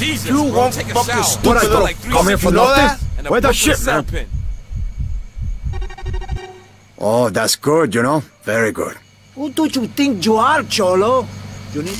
Jesus, You bro, won't take a fucking shower. stupid What I little like come here for nothing? And a Where the Brooklyn shit, cell man? pin. Oh, that's good, you know? Very good. Who do you think you are, Cholo? You need...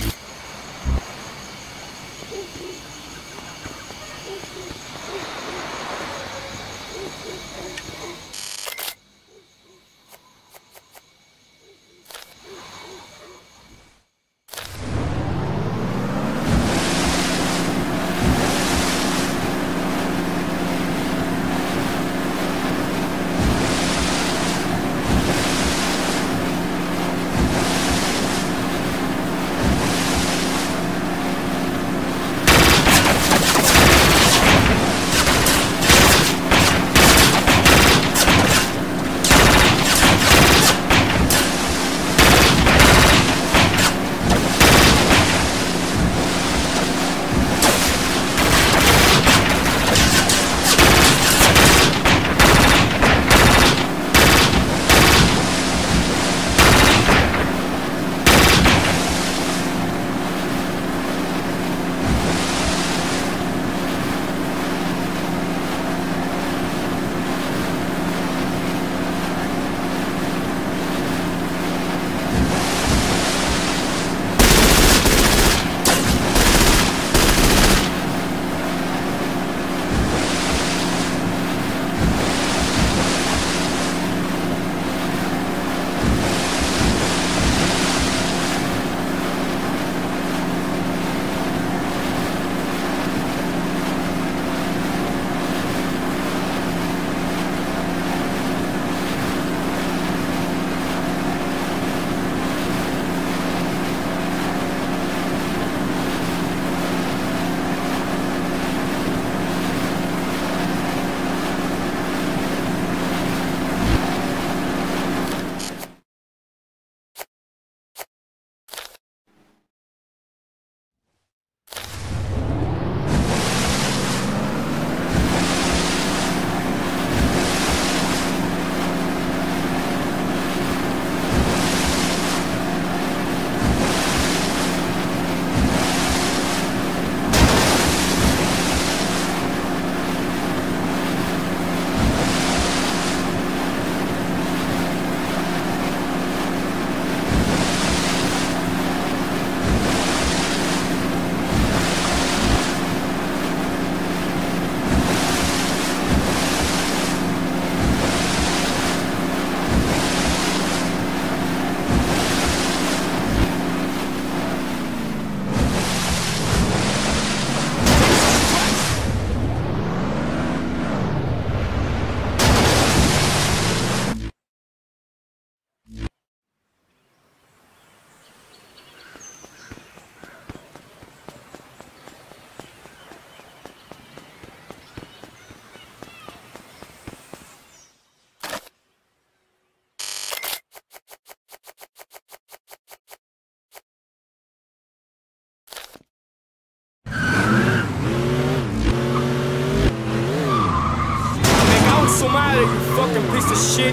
Su madre, you fucking piece of shit.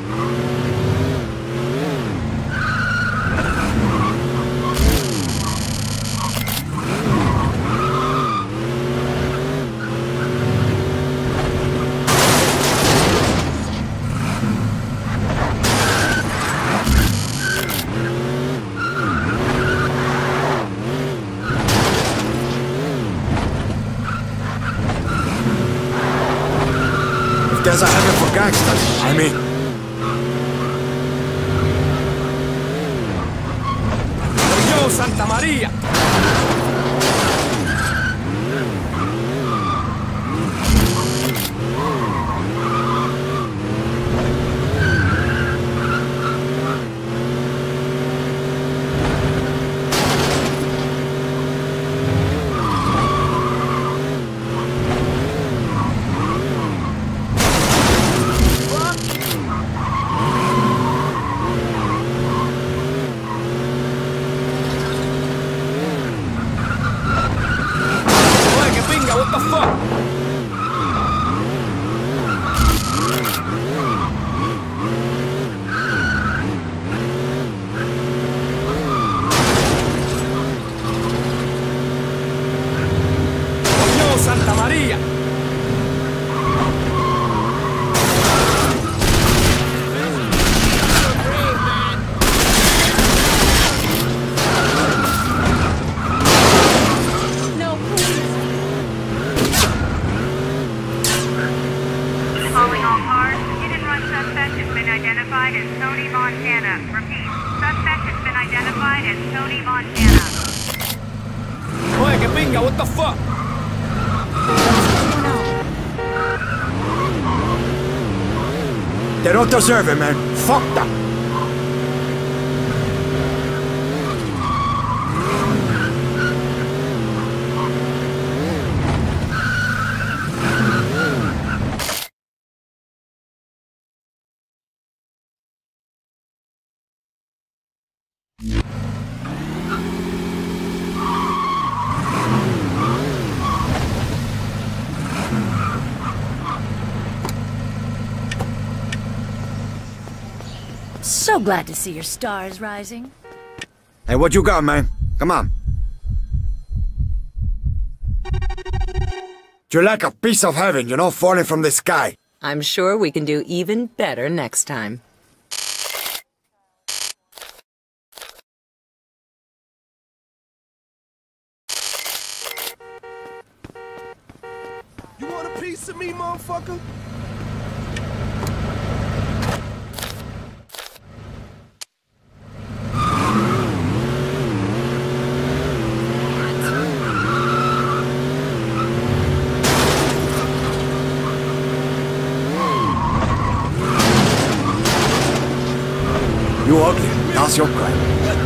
There's a heaven for gangsters, I mean. Yo, Santa Maria! identified as Tony Montana. Repeat, suspect has been identified as Tony Montana. Oye, que pinga, what the fuck? They don't deserve it, man. Fuck them. So glad to see your stars rising. Hey, what you got, man? Come on. You're like a piece of heaven, you know, falling from the sky. I'm sure we can do even better next time. You want a piece of me, motherfucker? You ugly. That's your crime.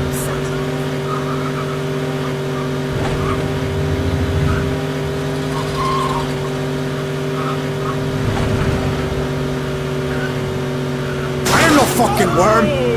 I ain't no fucking worm.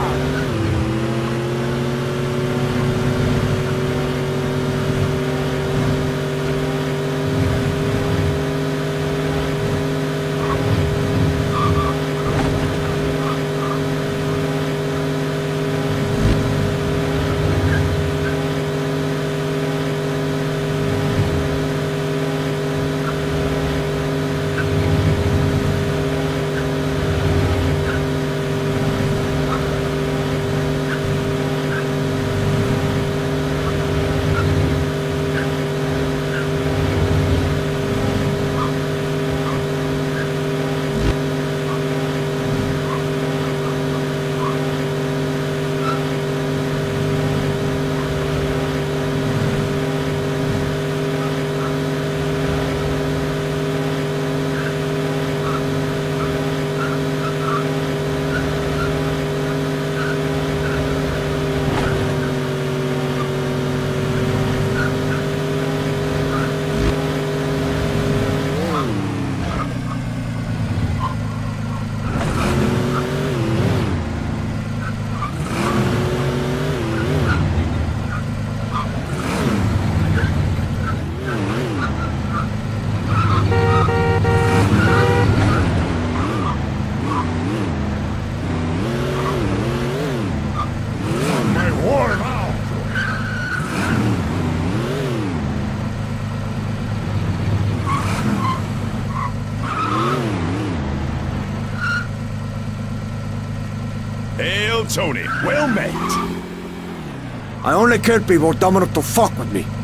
Hail, Tony. Well met. I only kill people dumb enough to fuck with me.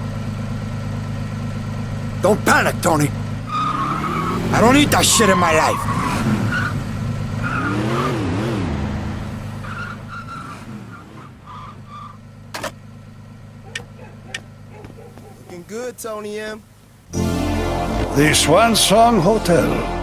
Don't panic, Tony. I don't need that shit in my life. Looking good, Tony M. The Swan Song Hotel.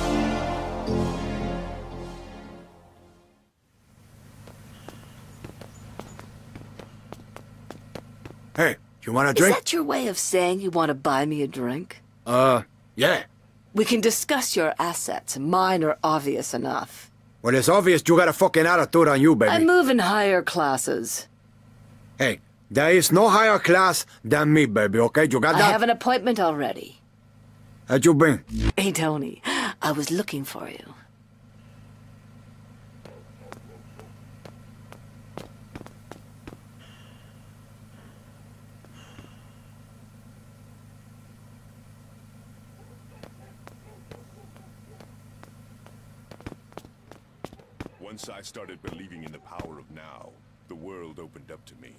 Hey, you want a Is drink? that your way of saying you want to buy me a drink? Yeah. We can discuss your assets. Mine are obvious enough. Well, it's obvious you got a fucking attitude on you, baby. I move in higher classes. Hey, there is no higher class than me, baby, okay? You got I that? have an appointment already. How'd you been? Hey, Tony, I was looking for you. Once I started believing in the power of now, the world opened up to me.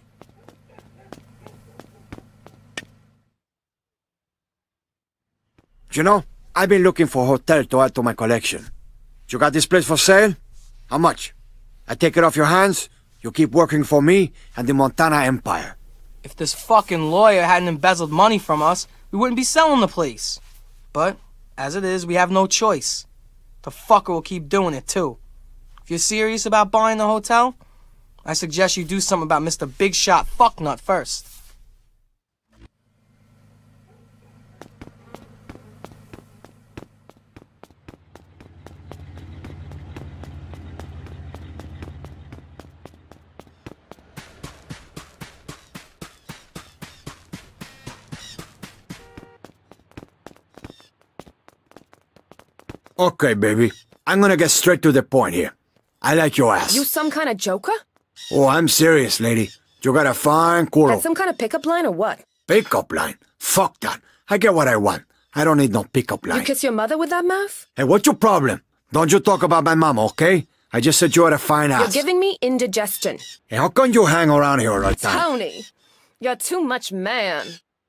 You know, I've been looking for a hotel to add to my collection. You got this place for sale? How much? I take it off your hands, you keep working for me and the Montana Empire. If this fucking lawyer hadn't embezzled money from us, we wouldn't be selling the place. But, as it is, we have no choice. The fucker will keep doing it, too. If you're serious about buying the hotel, I suggest you do something about Mr. Big Shot Fucknut first. Okay, baby. I'm gonna get straight to the point here. I like your ass. You some kind of joker? Oh, I'm serious, lady. You got a fine culo. That's some kind of pickup line or what? Pickup line? Fuck that. I get what I want. I don't need no pickup line. You kiss your mother with that mouth? Hey, what's your problem? Don't you talk about my mama, okay? I just said you had a fine ass. You're giving me indigestion. Hey, how come you hang around here all the time? Tony, you're too much man.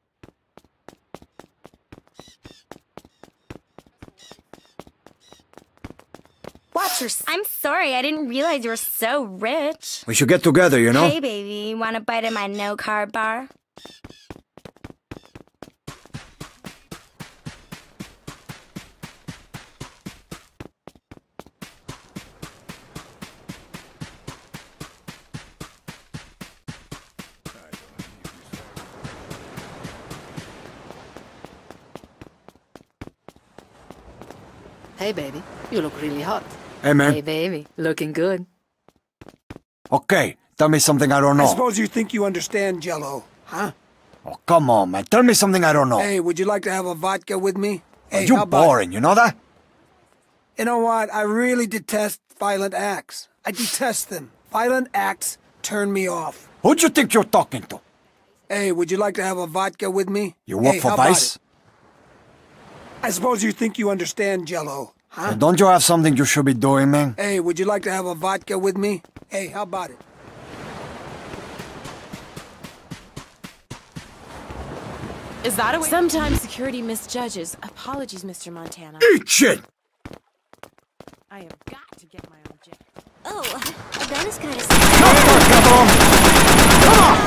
Watch your... I'm sorry, I didn't realize you were so rich. We should get together, you know? Hey, baby, want a bite of my no-carb bar? Hey, baby, you look really hot. Hey, man. Hey, baby. Looking good. Okay, tell me something I don't know. I suppose you think you understand Jell-O, huh? Oh, come on, man. Tell me something I don't know. Hey, would you like to have a vodka with me? Hey, You're how about... boring, you know that? You know what? I really detest violent acts. I detest them. Violent acts turn me off. Who do you think you're talking to? Hey, would you like to have a vodka with me? You work hey, for how about Vice? it? I suppose you think you understand Jell-O, huh? Well, don't you have something you should be doing, man? Hey, would you like to have a vodka with me? Hey, how about it? Is that a way? Sometimes security misjudges. Apologies, Mr. Montana. Eat shit! I have got to get my own jet. Oh, that is kind of... Come on!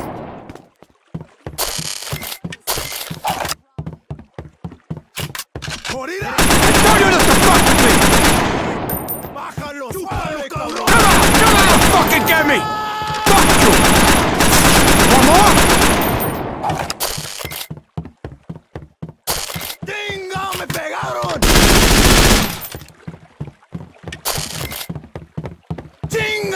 ¡Morirá! I told you not to fuck with me! ¡Bájalo, suave, cabrón! Come on! Come on! Fucking get me! Fuck you! One more? ¡Tinga! ¡Me pegaron! ¡Tinga!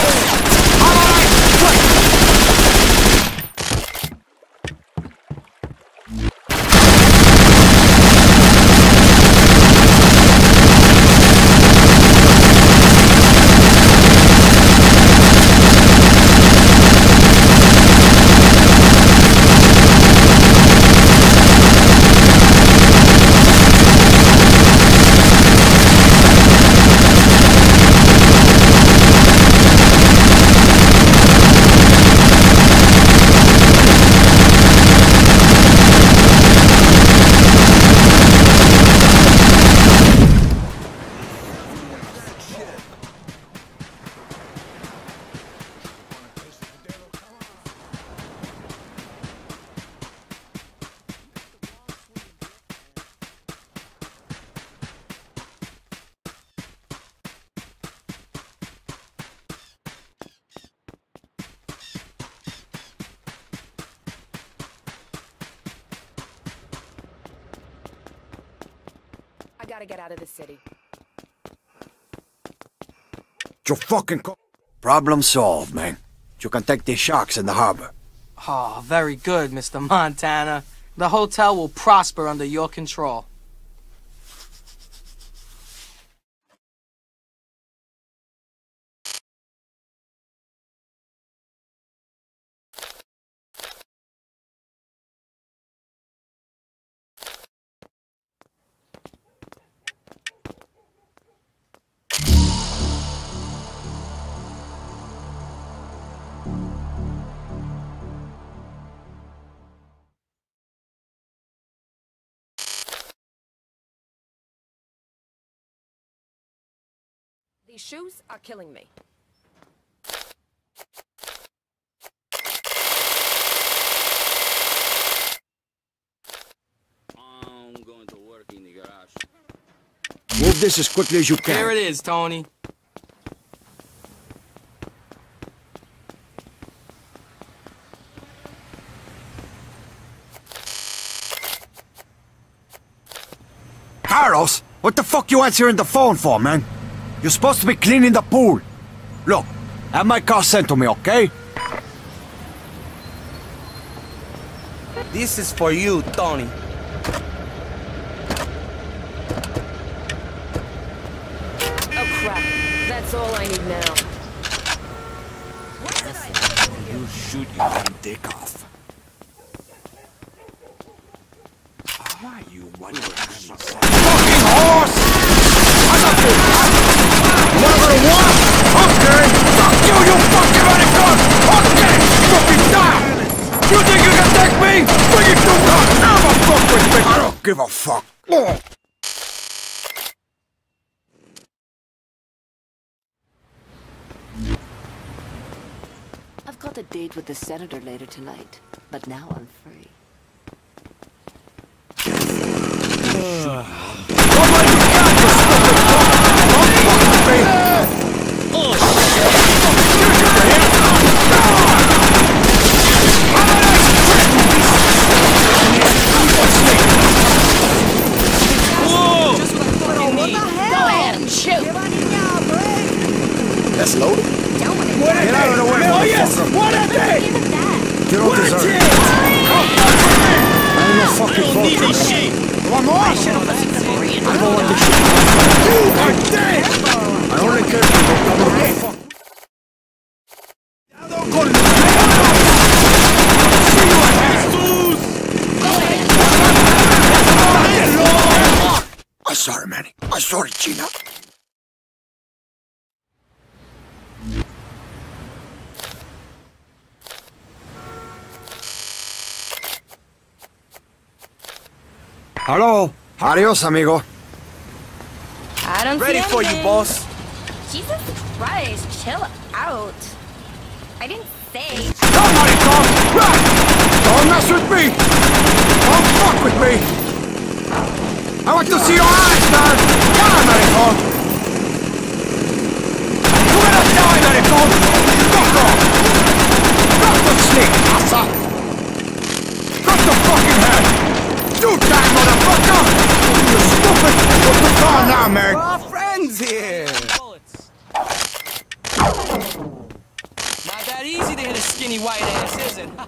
I gotta get out of the city. You fucking problem solved, man. You can take these sharks in the harbor. Oh, very good, Mr. Montana. The hotel will prosper under your control. These shoes are killing me. I'm going to work in the garage. Move this as quickly as you can. There it is, Tony. Carlos, what the fuck you answering the phone for, man? You're supposed to be cleaning the pool. Look, have my car sent to me, okay? This is for you, Tony. Oh crap. That's all I need now. You shoot your own dick off. Why you want your fucking horse? I got you! Whatever you want! Okay! Fuck you, you fucking radical! Okay! Fucking die! You think you can take me? Bring it to God! Never fuck with me! I don't give a fuck! I've got a date with the senator later tonight, but now I'm free. That's loaded. Get out of the way, Oh yes! What are they? You don't deserve it. I ain't no fucking vulture. One more? I don't want this shit. You are dead! I only care if you don't fuck. Don't go to the I'm sorry, Manny. I'm sorry, Gina. Hello. Adios, amigo. I don't Ready see for you, anything. boss. Jesus Christ, chill out. I didn't say. Somebody come! Right! Don't mess with me! Don't fuck with me! I want to see your eyes, man! Come on, Maricon! You're gonna die, Maricon! Fuck off! Drop the snake, assa! Drop the fucking head! Do that, motherfucker! You stupid! Put the car now, man! We're all friends here. Not that easy to hit a skinny white ass, is it?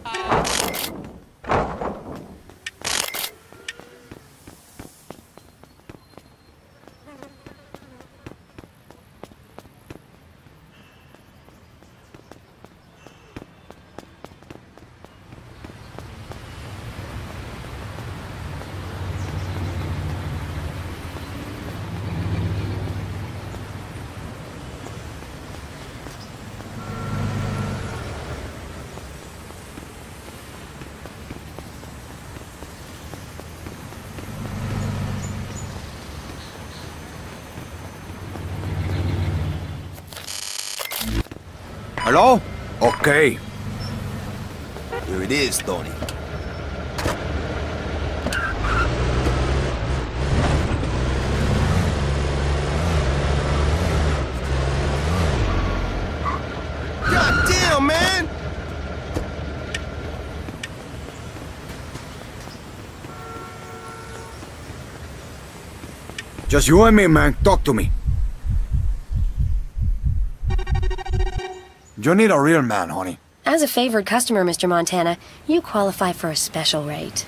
Hello? Okay. Here it is, Tony. God damn, man! Just you and me, man. Talk to me. You need a real man, honey. As a favored customer, Mr. Montana, you qualify for a special rate.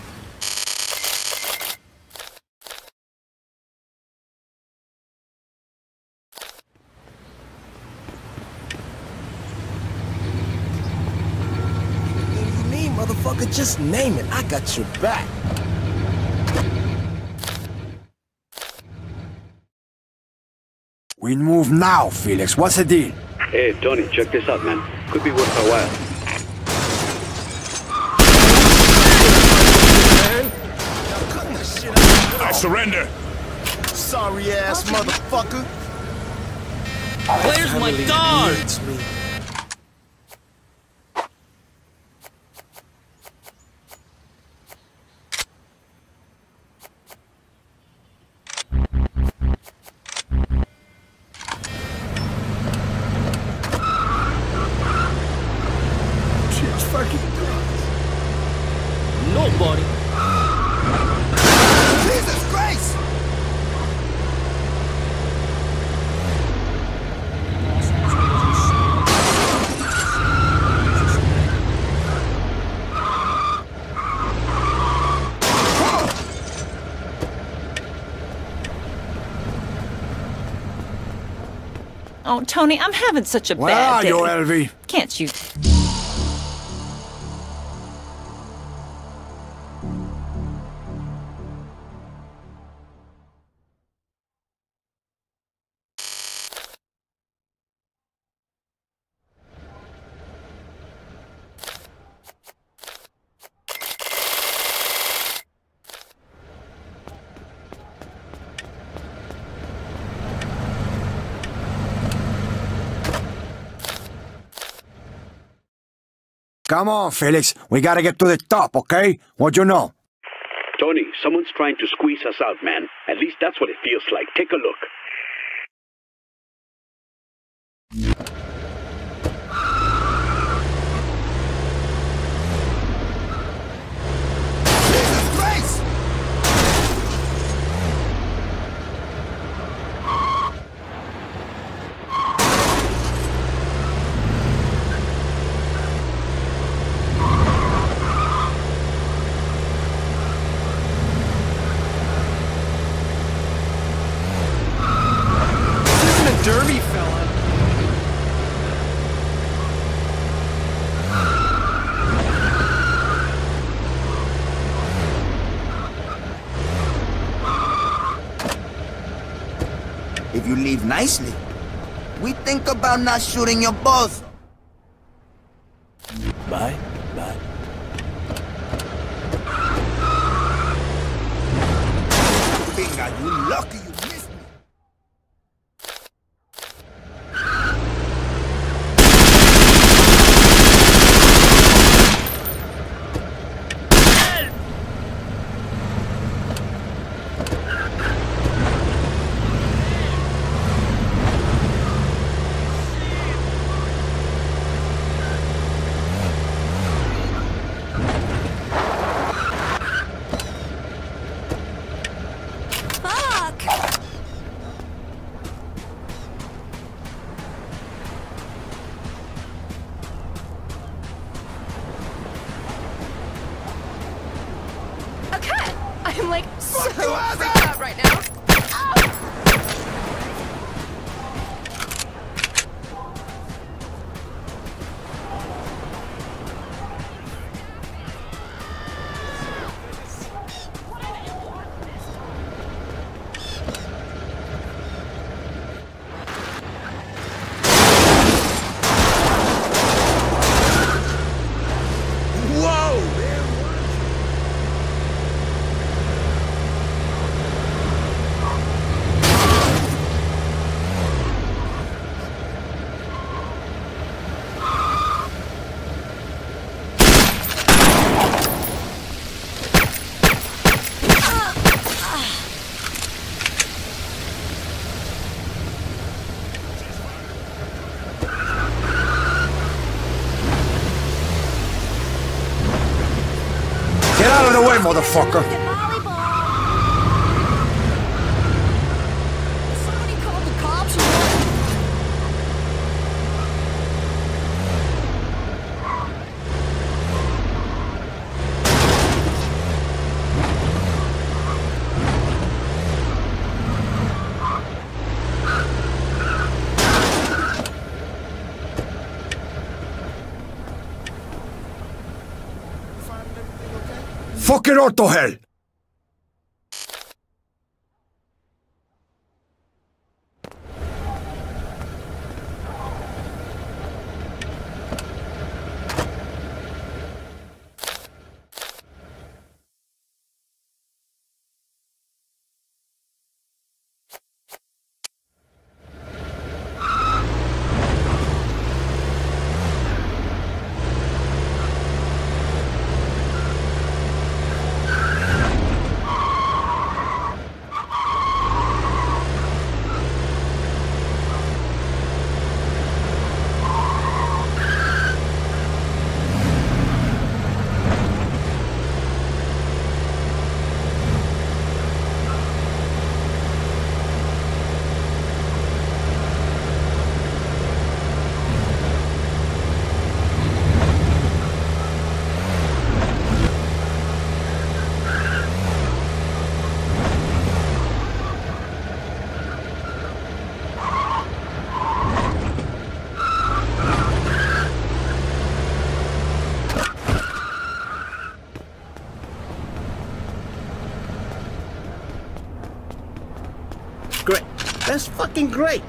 You mean, motherfucker? Just name it. I got your back. We move now, Felix. What's the deal? Hey, Tony, check this out, man. Could be worth a while. I surrender. Sorry ass motherfucker. Where's my dog? Nobody. Jesus Christ! Oh, Tony, I'm having such a Where bad are day. you, Elvie? Can't you? Come on, Felix. We gotta get to the top, okay? What you know? Tony, someone's trying to squeeze us out, man. At least that's what it feels like. Take a look. Jesus Christ! Derby fella. If you leave nicely, we think about not shooting your boss. Bye. Bye. Binga, you lucky you missed me. I'm like so freaked out right now. Get out of the way, motherfucker! Somebody called the cops or what? Fucking auto hell! That's fucking great.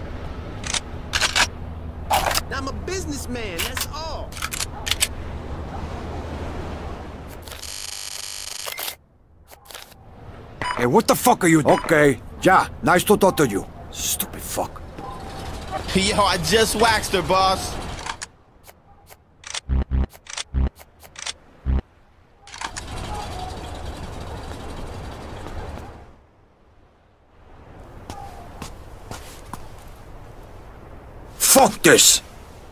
I'm a businessman, that's all. Hey, what the fuck are you... Okay, yeah, nice to talk to you. Stupid fuck. Yo, I just waxed her, boss. Fuck this!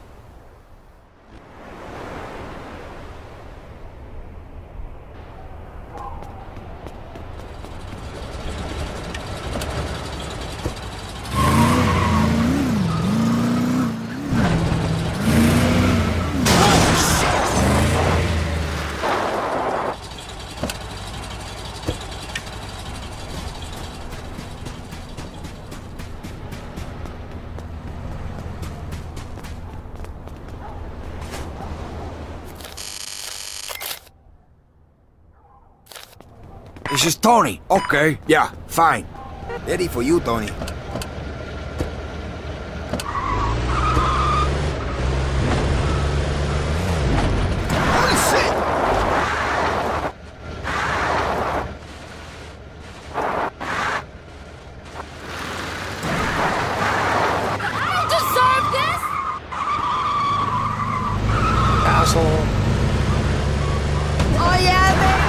This is Tony. Okay, yeah, fine. Ready for you, Tony. Holy shit! I deserve this! Asshole. Oh yeah, baby!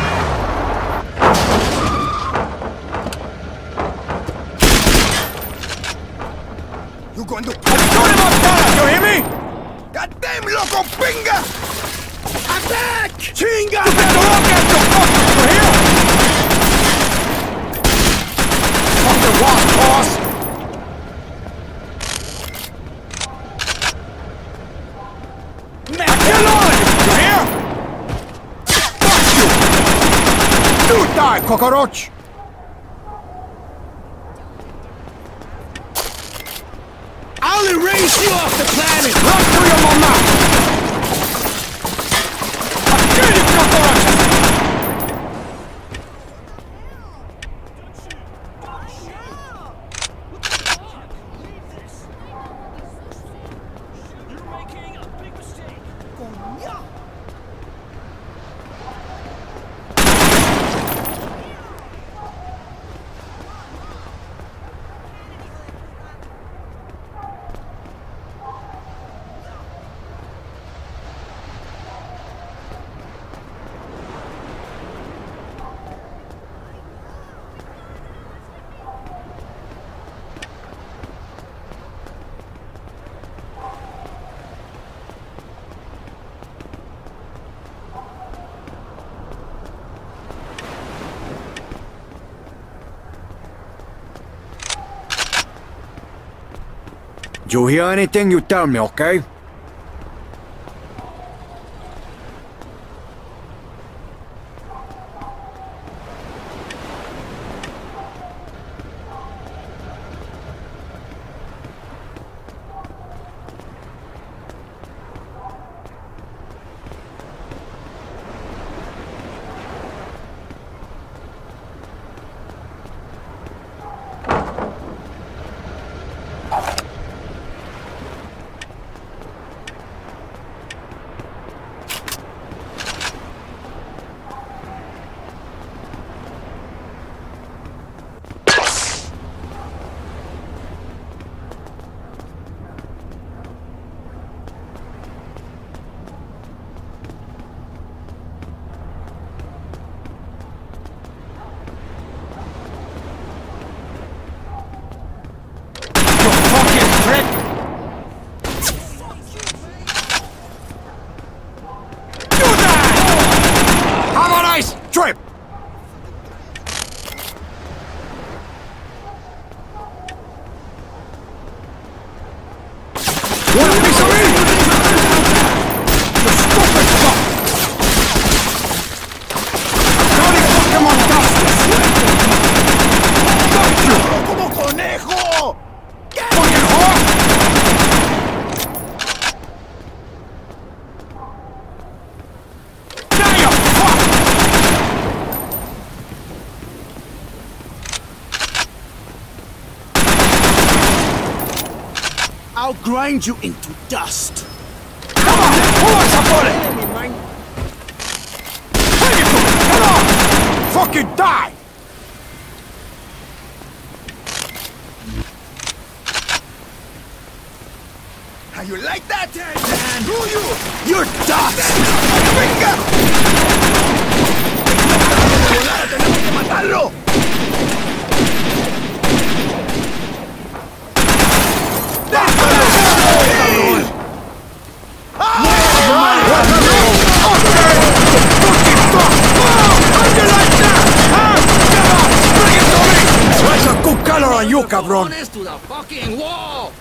You going to... Tony Montana, you hear me? Goddamn loco pinga! Attack! Chinga! You better look at the fuck! You hear? Fucking what, boss? Get on it! You hear? Fuck you! You die, cockroach! I'll erase you off the planet! Run to your mama! Get it, cockroaches! You hear anything, you tell me, okay? Trip! Want a piece of me? You stupid fuck! Tony fucking Montana! Fuck you! ¡Como conejo! Fucking whore! Now you fuck! I'll grind you into dust. Come on! Who wants a bullet? Bring it to me! Come on! Fucking die! How you like that, man? Who you? You're dust! Venga! ¡Tenemos que matarlo! On you, cabrón! To the fucking wall!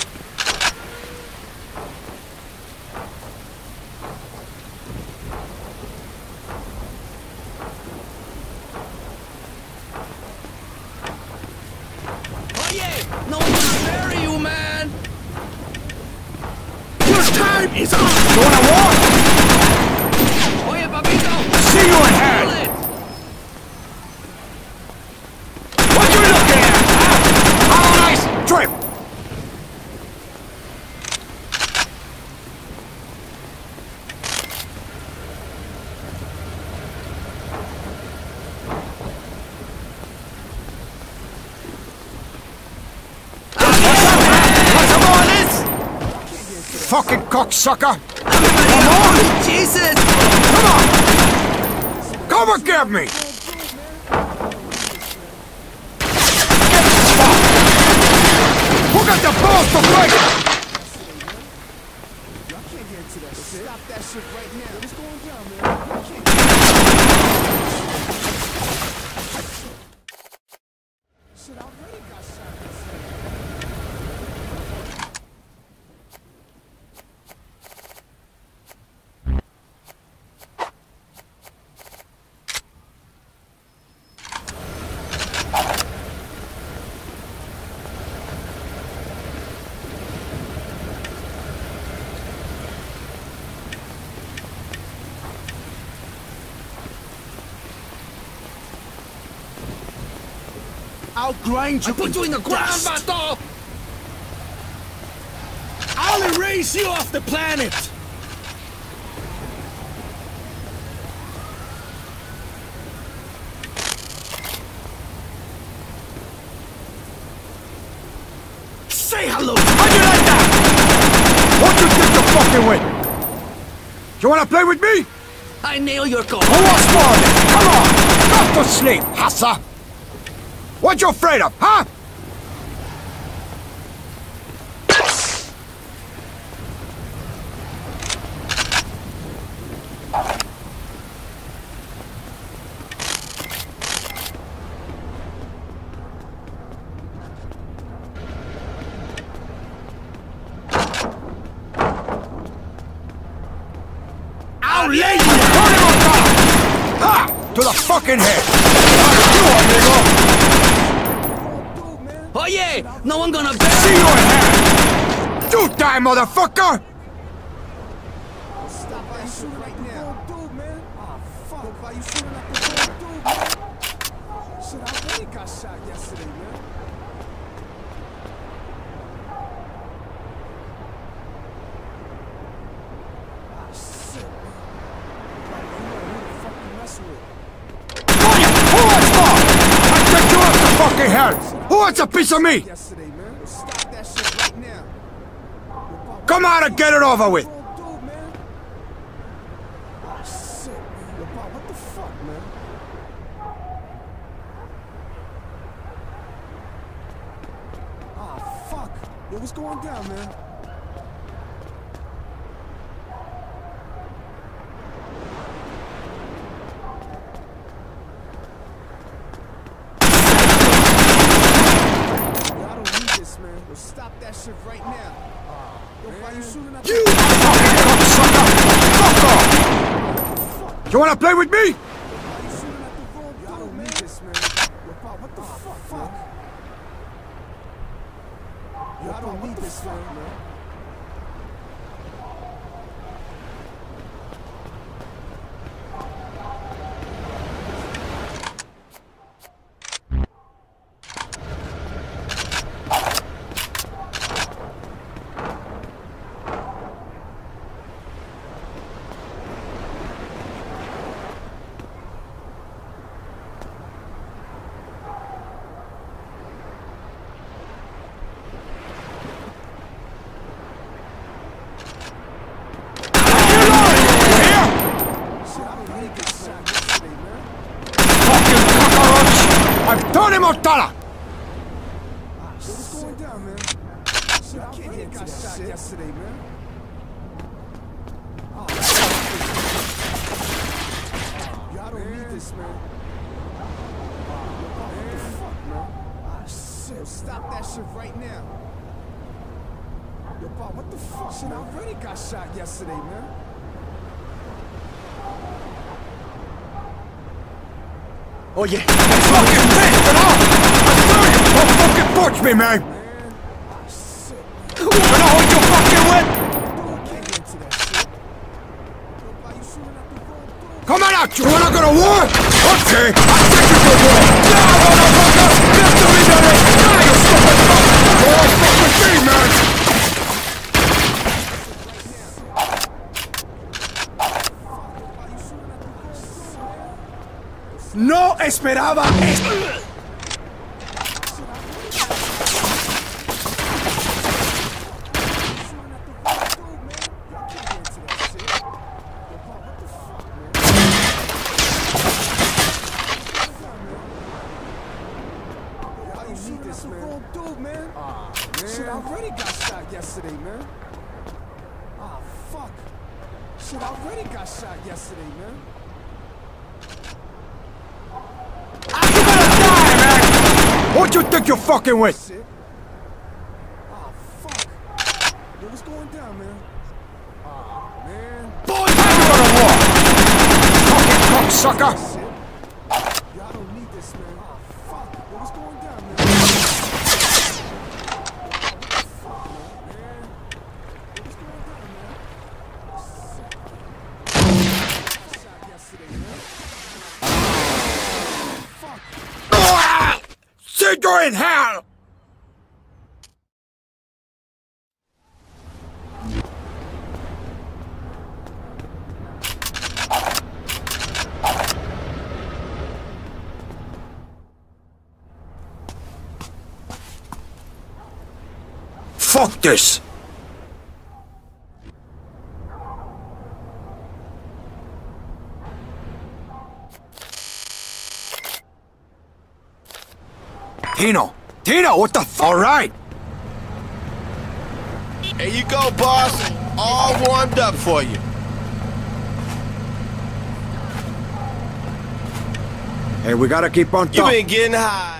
Oye, no one's gonna bury you, man! Your time is up! You wanna walk? Oye, papito! See you in hand! What you looking at? How nice trip! Fucking cocksucker! Come on! Jesus! Come on! Come and get me! Who got the balls to break it? Y'all can't get into that shit. Stop that shit right now. What's going down, man? Shit, I already got shot yesterday. I'll grind you. I put you in the ground, vato! I'll erase you off the planet! Say hello! How'd you like that? What you think you're fucking with? You wanna play with me? I nail your car! Who wants more of it? Come on! Go to sleep, Hassa! What you afraid of, huh? I'll lay you! Ha! To the fucking head! Oye! No one gonna bury See you in hand! You die, motherfucker! Stop that shit right now. Dude, man. Oh, fuck. Why you shooting at the wrong dude, man? Shit, I already got shot yesterday, man. Ah, shit, man. You know who the fuck you messing with. Who wants more? I take you off the fucking head! Who wants a piece of me? Yesterday, man. Stop that shit right now. Come on and get it over with! Dude, man. Ah, shit, man. Yo, Bob, what the fuck, man? Ah, fuck. Yo, what's going down, man? man. Stop that shit right now. Yo, why you shooting at you? Fucking cocksucker! Fuck off! You wanna play with me? Why you shooting at the wrong dude, I don't need this, man. Yo, Bob, what the fuck? Yo, I don't need this, man. Tony Montana! What's going down, man? Shit, I really got shot yesterday, man. Oh, y'all don't need this, man. What the fuck, man? Ah, shit. Stop that shit right now. Yo, Bob, what the fuck? Shit, I already got shot yesterday, man. Oh yeah, that's fucking pissed it off! Don't fucking torch me, man! But I'll hold your fucking whip! Come on out, you wanna go to war? Okay, I'll take you to war! Now, motherfucker! Get to me, daddy! Now, you stupid fuck! Go on, fuck with me, man! No esperaba esto. Shit, I already got shot yesterday, man. Ah, fuck. Shit, I already got shot yesterday, man. What you think you're fucking with? Oh, fuck. Yo, what's going down, man? Oh, man. Boy, you gonna walk! Fucking cocksucker! Y'all don't need this, man. Oh, fuck. Yo, what's going down, man? Fuck, man. Yo, what's going down, man? Shot yesterday, man. Fuck. See you in hell! Fuck this! Tino, what the f— All right. Here you go, boss. All warmed up for you. Hey, we gotta keep on top. You been getting high.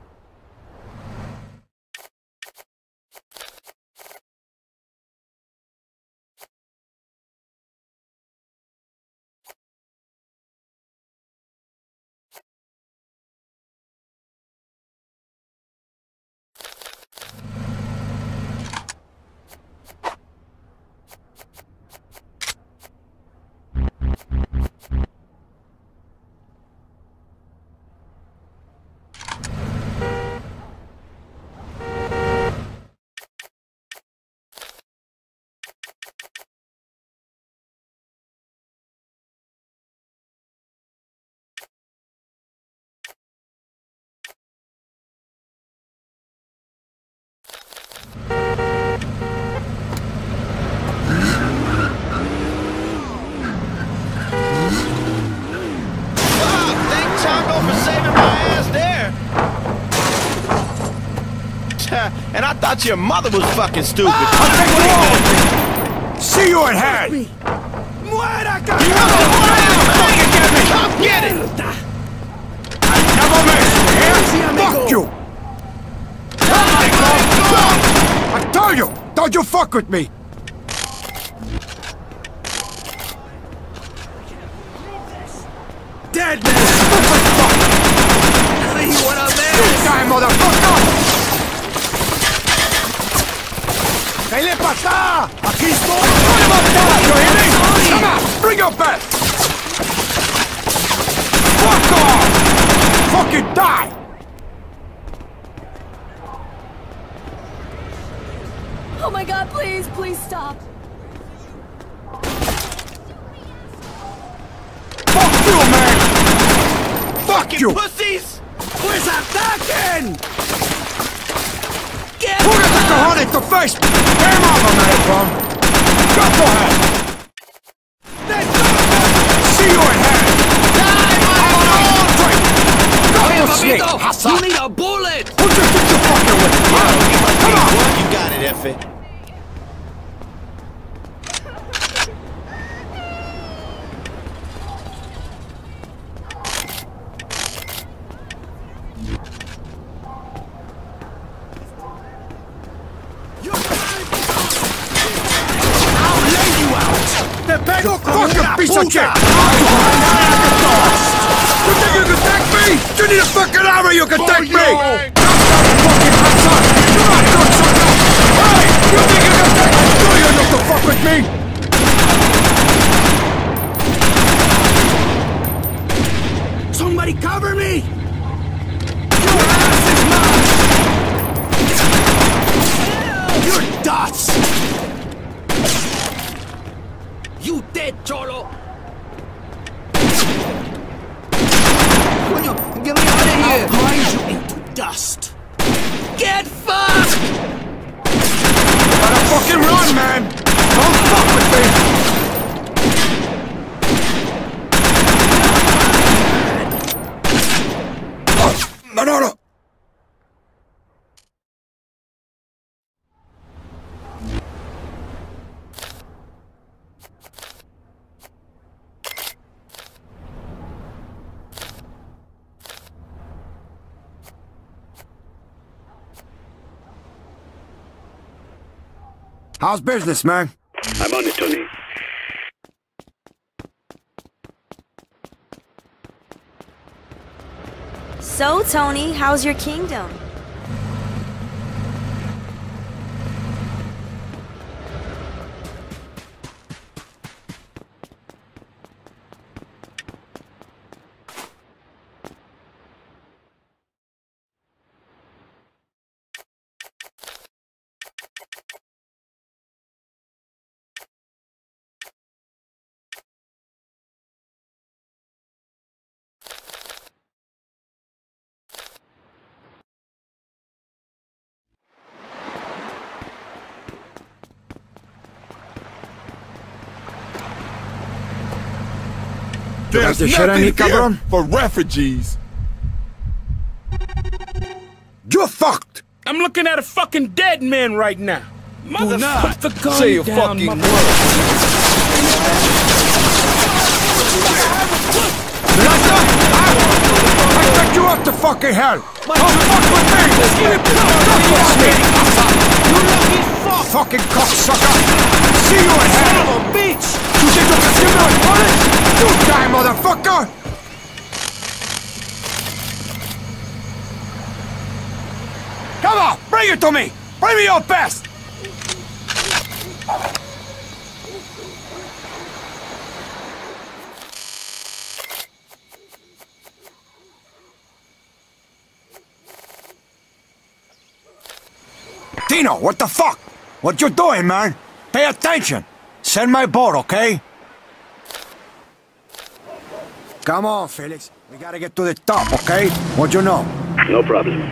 And I thought your mother was fucking stupid. See you in hell! Muera, cabrón! Fucking get me! Come get it! I never miss! Fuck you! I told you! Don't you fuck with me! Dead man! Stupid fuck! What a man! You die, motherfucker! ¡Dale para acá! ¡Aquí estoy! ¡Dale para acá! ¿You hear me? Come on! Bring your best! Fuck off! Fucking die! Oh my god, please, please stop. Fuck you, man! Fuck you! Pussies! Pues ataquen! ¡Púrate, cojones, to face! Game over, man! Go for it! See you in hell! Die, Go to sleep! You need a piece of shit! You think you can take me? You need a fucking armor you can take me! Fucking hot son! You're not good, sucker! Hey! You think you can take me? Do you not to fuck with me? Somebody cover me! Your ass is mine! You're dust! You dead, Cholo! Coño, get me out of here! I'll grind you into dust! Get fucked! You gotta fucking run, man! Don't fuck with me! No, no, no! How's business, man? I'm on it, Tony. So, Tony, how's your kingdom? There's nothing here for refugees. You're fucked! I'm looking at a fucking dead man right now. Do not say a fucking word. I take you up to fucking hell! Don't fuck with me! Don't fuck me! Fucking cocksucker! See you in hell! Son of a bitch! You think you can give me a bullet? You die, motherfucker! Come on! Bring it to me! Bring me your best! Dino, what the fuck? What you doing, man? Pay attention! Send my boat, okay? Come on, Felix. We gotta get to the top, okay? What you know? No problem.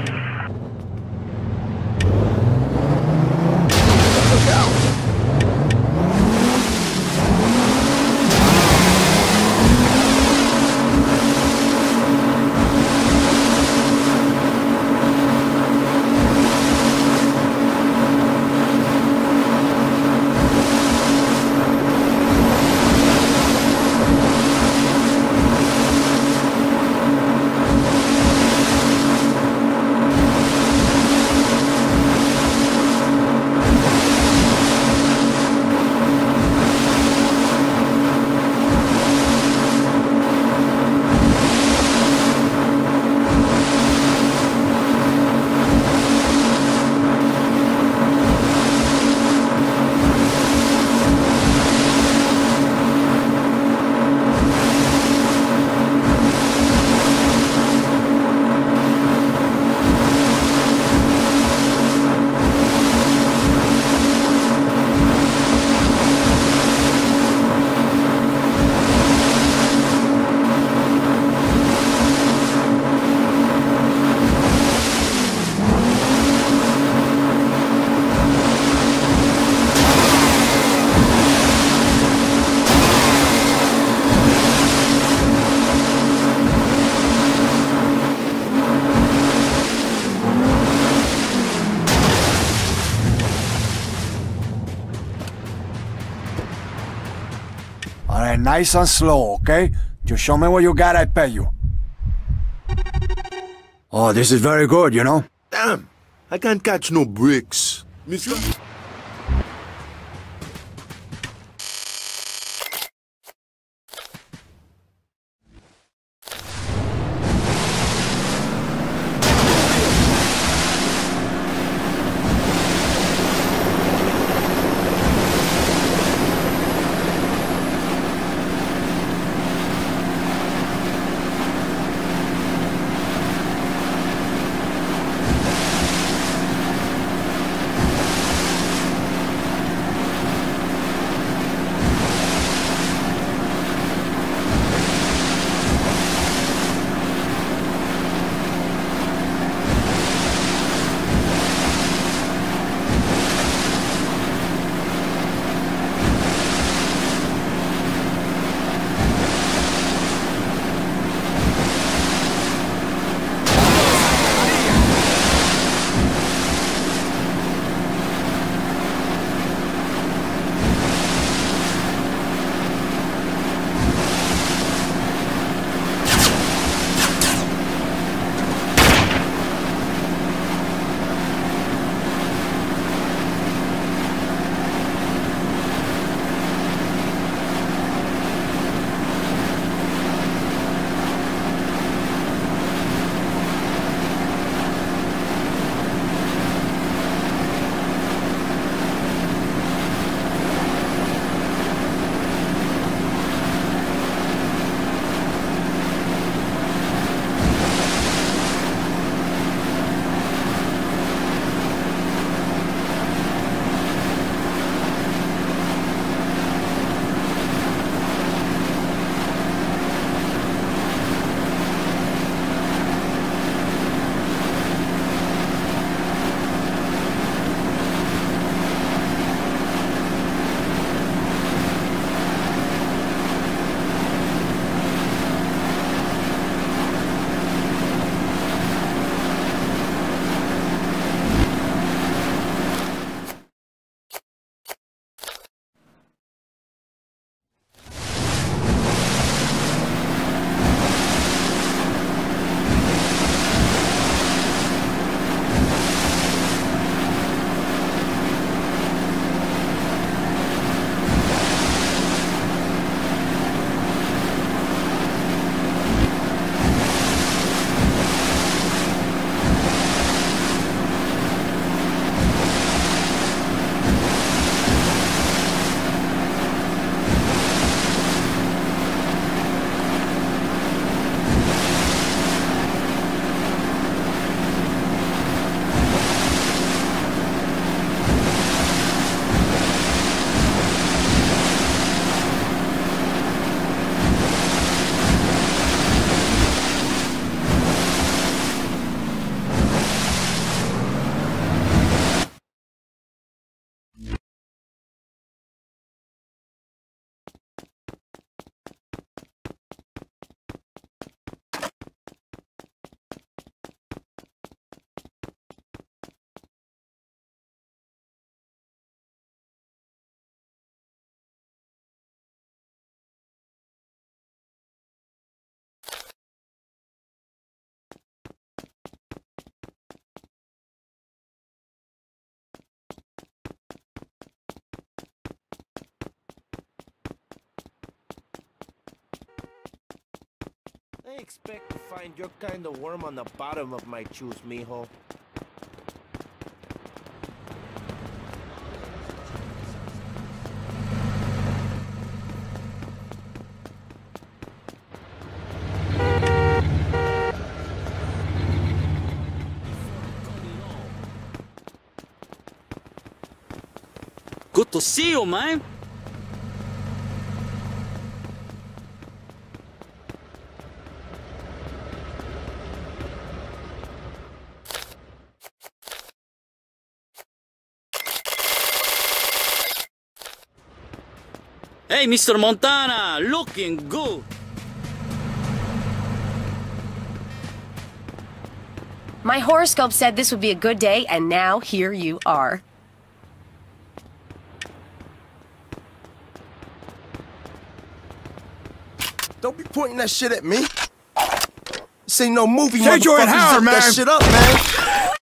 Alright, nice and slow, okay? Just show me what you got, I pay you. Oh, this is very good, you know? Damn, I can't catch no bricks. Mister... expect to find your kind of worm on the bottom of my shoes, mijo. Good to see you, man. Hey, Mr. Montana, looking good. My horoscope said this would be a good day, and now here you are. Don't be pointing that shit at me. This ain't no movie, Sergio and motherfuckers. Howard, Zip man. that shit up, man.